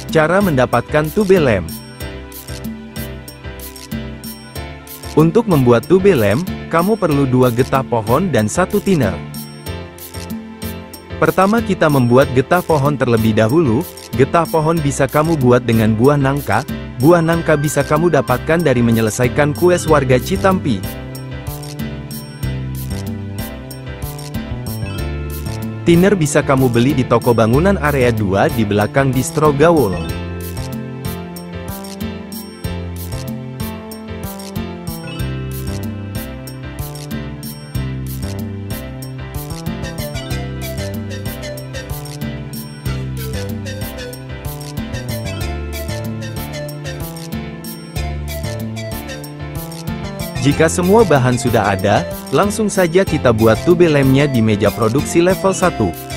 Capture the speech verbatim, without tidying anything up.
Cara mendapatkan tube lem. Untuk membuat tube lem, kamu perlu dua getah pohon dan satu thinner. Pertama kita membuat getah pohon terlebih dahulu. Getah pohon bisa kamu buat dengan buah nangka. Buah nangka bisa kamu dapatkan dari menyelesaikan kues warga Citampi. Thinner bisa kamu beli di toko bangunan area dua di belakang Distro Gaul. Jika semua bahan sudah ada, langsung saja kita buat tube lemnya di meja produksi level satu.